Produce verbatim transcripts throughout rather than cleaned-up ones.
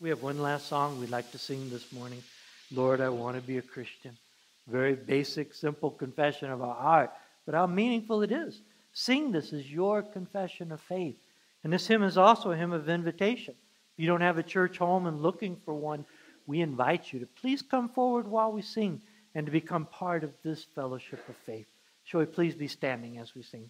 We have one last song we'd like to sing this morning. Lord, I want to be a Christian. Very basic, simple confession of our heart, but how meaningful it is. Sing this as your confession of faith. And this hymn is also a hymn of invitation. If you don't have a church home and looking for one, we invite you to please come forward while we sing and to become part of this fellowship of faith. Shall we please be standing as we sing?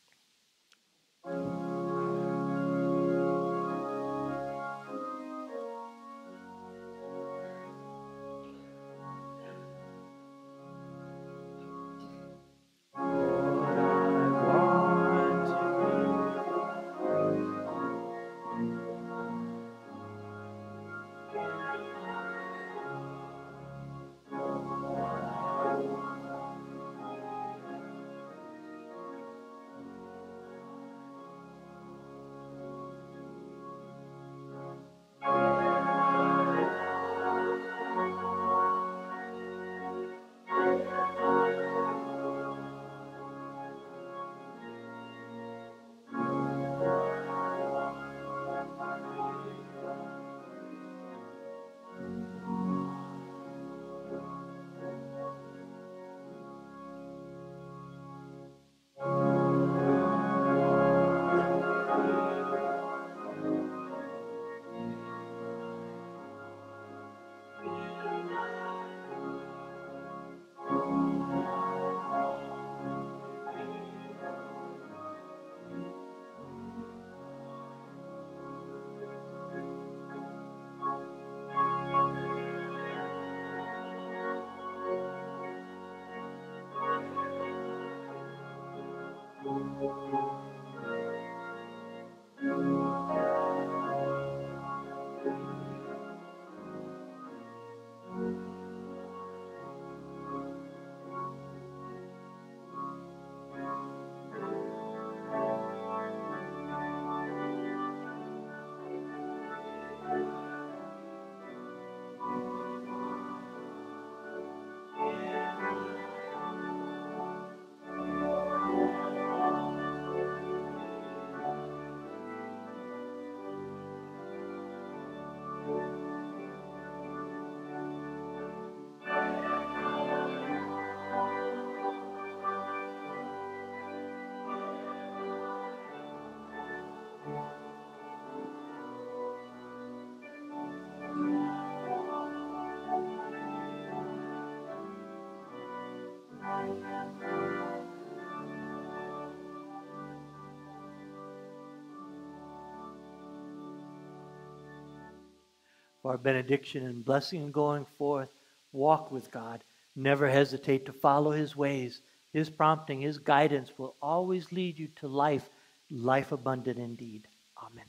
For our benediction and blessing and going forth, walk with God. Never hesitate to follow His ways. His prompting, His guidance will always lead you to life, life abundant indeed. Amen.